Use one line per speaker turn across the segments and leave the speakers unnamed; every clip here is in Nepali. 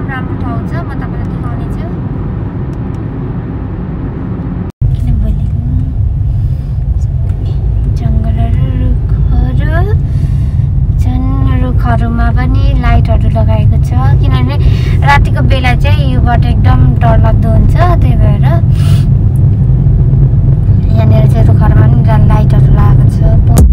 राम्रो ठाउँ छ, म तपाईँलाई देखाउने छु। किनभने जङ्गलहरू, रुखहरूमा पनि लाइटहरू लगाएको छ, किनभने रातिको बेला चाहिँ योबाट एकदम डरलाग्दो हुन्छ। त्यही भएर यहाँनिर चाहिँ रुखहरूमा पनि लाइटहरू लगाएको छ।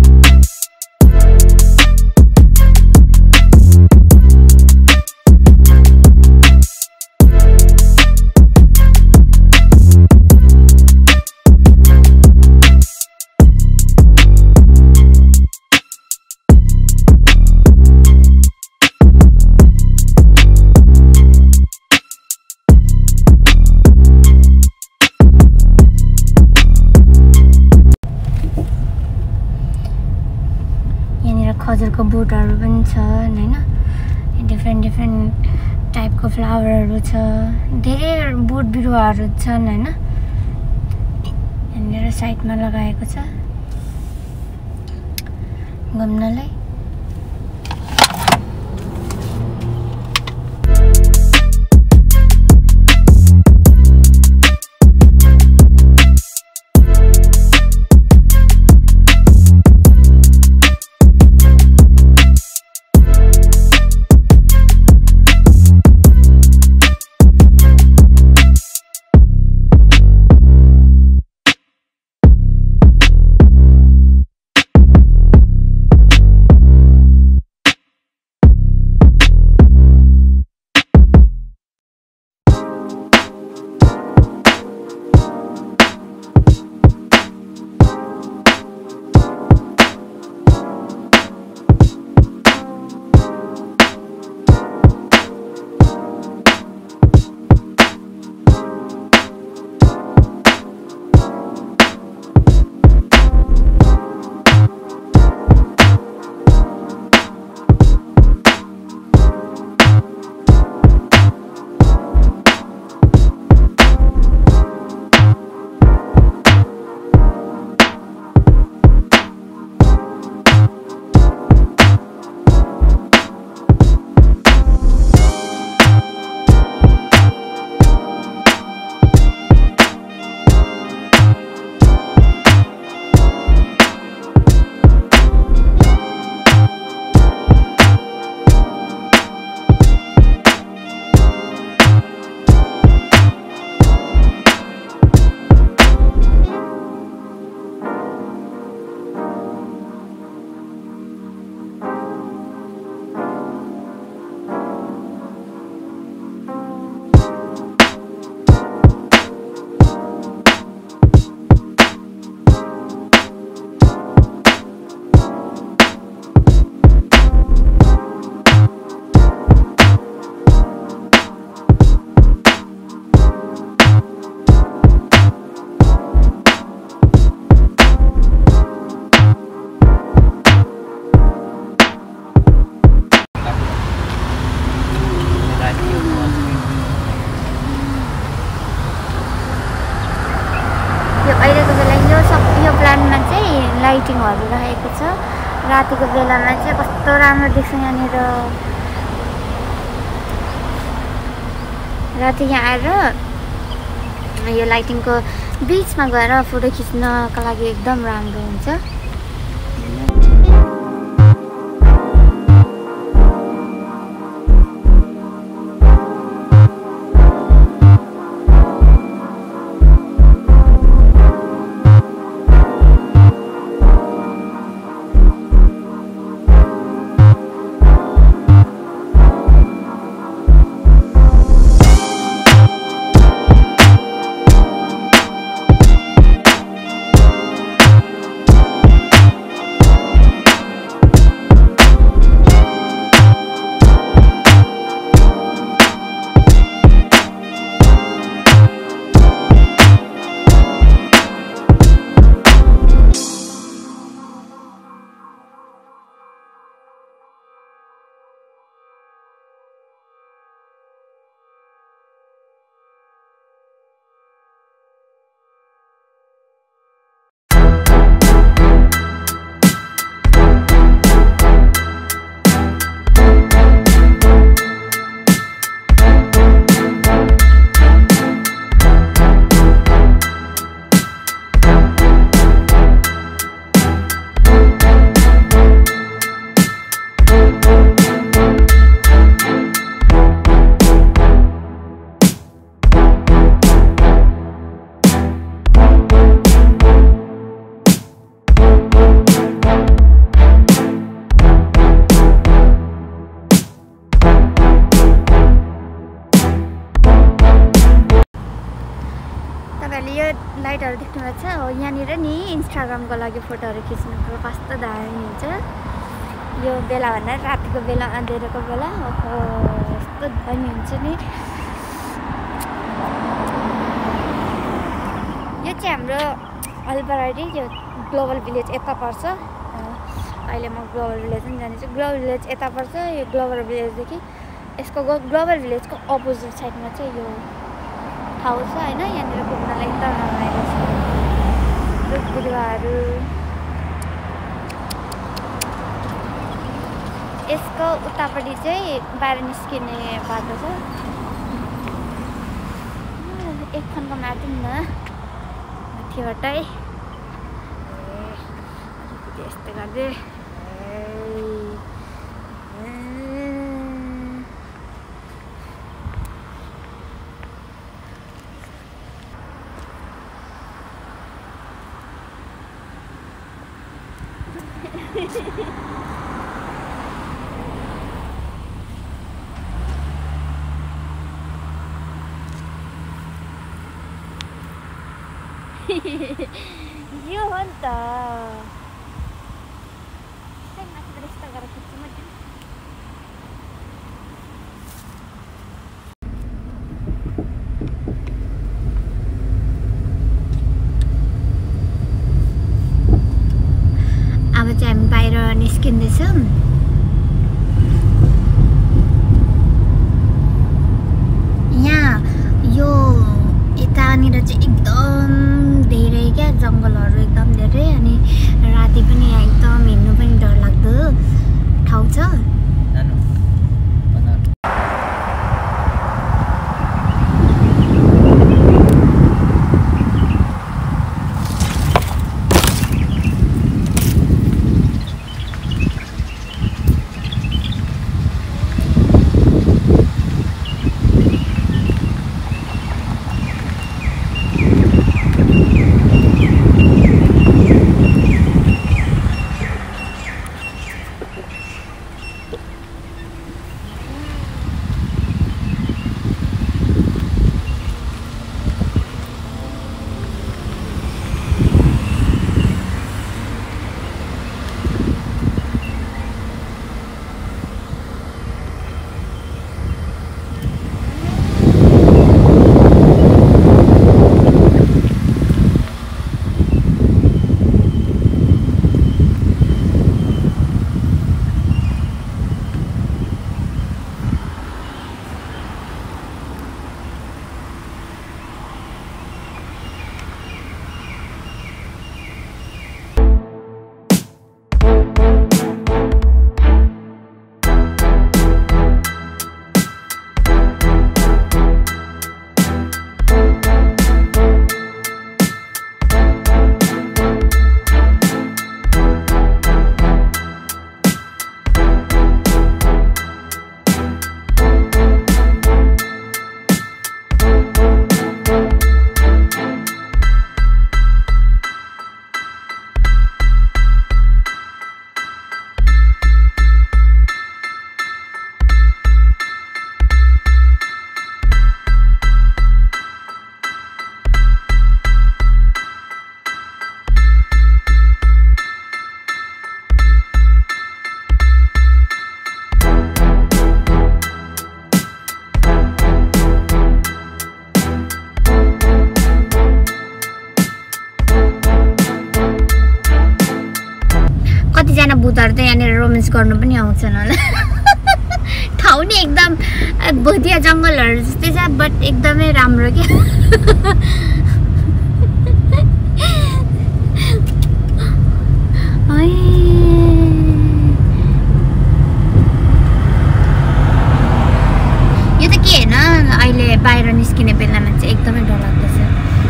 खजुरको बोटहरू पनि छ हैन, डिफ्रेन्ट टाइपको फ्लावरहरू छ, धेरै बोट बिरुवाहरू छन् हैन। यहाँनिर साइडमा लगाएको छ घुम्नलाई। लाइटिङहरू राखेको छ। रातिको बेलामा चाहिँ कस्तो राम्रो देख्छ यहाँनिर। राति यहाँ आएर यो लाइटिङको बिचमा गएर फोटो खिच्नका लागि एकदम राम्रो हुन्छ। इन्स्टाग्रामको लागि फोटोहरू खिच्नुको कस्तो दामी हुन्छ यो बेला भन्दा रातिको बेला अँध्यारोको बेला ओहो यस्तो दामी हुन्छ नि यो चाहिँ हाम्रो अलबरारी यो ग्लोबल भिलेज यता पर्छ अहिले म ग्लोबल भिलेज पनि जान्छु ग्लोबल भिलेज यता पर्छ यो ग्लोबल भिलेजदेखि यसको ग्लोबल भिलेजको अपोजिट साइडमा चाहिँ यो ठाउँ छ हैन यहाँनिर घुम्नलाई एकदम रमाइलो छ रुख बिरुवाहरू यसको उतापट्टि चाहिँ बाहिर निस्किने बाटो छ एक खनको माटौँ न माथिबाटै यस्तो गर्दै यो हो नि त माथिबाट यस्तो गरेर खिच्छु म अब चाहिँ हामी बाहिर निस्किँदैछौँ यहाँ यो यतानिर चाहिँ एकदम धेरै क्या जङ्गलहरू एकदम धेरै अनि राति पनि यहाँ एकदम हिँड्नु पनि डरलाग्दो ठाउँ छ भूतहरु त यहाँनिर रोमान्स गर्नु पनि आउँछन् होला ठाउँ नि एकदम भुतिया जंगलहरु जस्तै छ बट एकदमै राम्रो के यो त के हैन अहिले बाहिर निस्किने बेलामा चाहिँ एकदमै डरलाग्दो छ।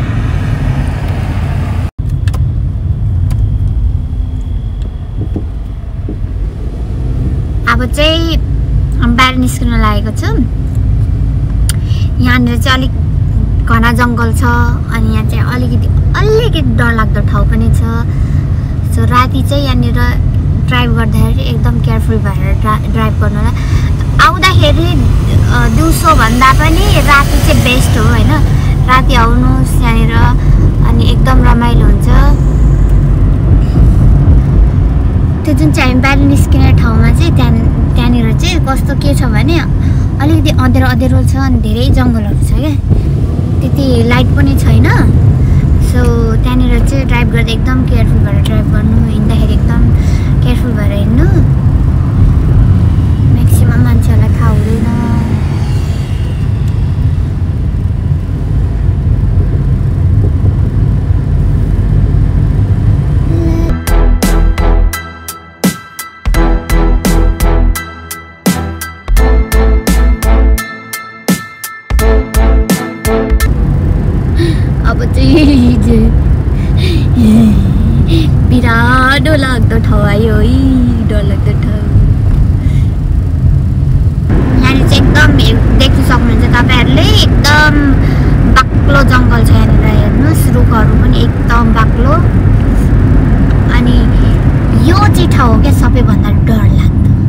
अब चाहिँ बाहिर निस्किन लागेको छु। यहाँनिर चाहिँ अलिक घना जंगल छ अनि यहाँ चाहिँ अलिकति डरलाग्दो ठाउँ पनि छ। सो राति चाहिँ यहाँनिर ड्राइभ गर्दाखेरि एकदम केयरफुल भएर ड्राइभ गर्नु होला। आउँदाखेरि दिउँसो भन्दा पनि राति चाहिँ बेस्ट हो हैन। राति आउनुहोस् यहाँनिर अनि एकदम रमाइलो हुन्छ। कस्तो के छ भने अलिकति अँध्यारो अँध्यारो छ अनि धेरै जङ्गलहरू छ क्या, त्यति लाइट पनि छैन। सो त्यहाँनिर चाहिँ ड्राइभ गर्दा एकदम केयरफुल भएर ड्राइभ गर्नु, हिँड्दाखेरि एकदम केयरफुल भएर हिँड्नु। म्याक्सिमम मान्छेहरूलाई थाहा हुँदैन। बिराट डरलाग्दो ठाउँ आयो है, डरलाग्दो ठाउँ। यहाँनिर चाहिँ एकदम देख्न सक्नुहुन्छ तपाईँहरूले, एकदम बाक्लो जङ्गल छ यहाँनिर। हेर्नुहोस् रुखहरू पनि एकदम बाक्लो। अनि यो चाहिँ ठाउँ हो क्या सबैभन्दा डरलाग्दो।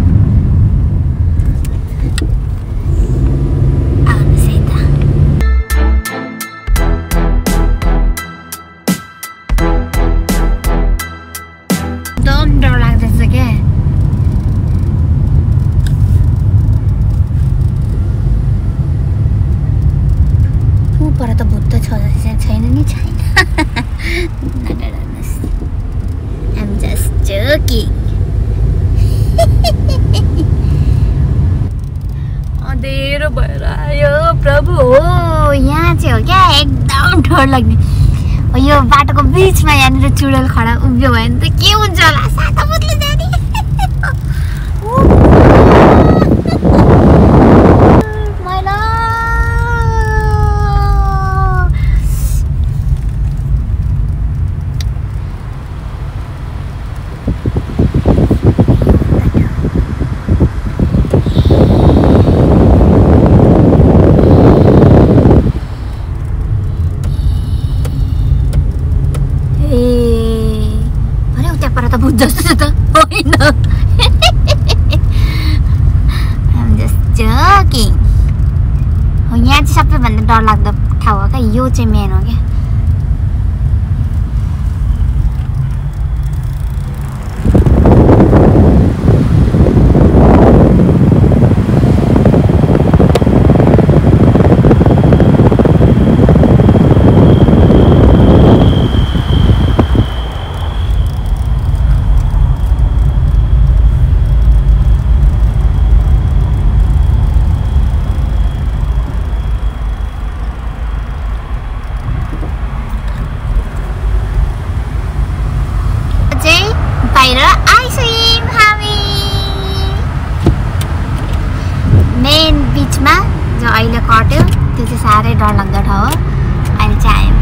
पर त भूत छ छैन नि, छैन। I'm just joking. अँधेरो भएर आयो प्रभु। हो यहाँ चाहिँ हो क्या एकदम डर लाग्ने। यो बाटोको बिचमा यहाँनिर चुडेल खडा उभियो भने त के हुन्छ होला, साता बुत्ले जाने। जस्तो त होइन। I'm just joking. हो यहाँ चाहिँ सबैभन्दा डरलाग्दो ठाउँ हो क्या, यो चाहिँ मेन हो क्या। मेन बिचमा जो अहिले कट्यो त्यो चाहिँ साह्रै डरलाग्दो ठाउँ हो। अहिले चाहिँ